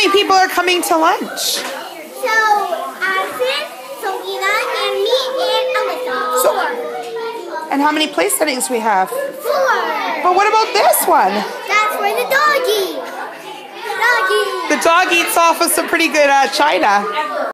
many people are coming to lunch? So, Addison, Selena, and me, and Alyssa. 4. And how many place settings we have? 4. But what about this one? That's where the dog eats. The dog eats off of some pretty good china.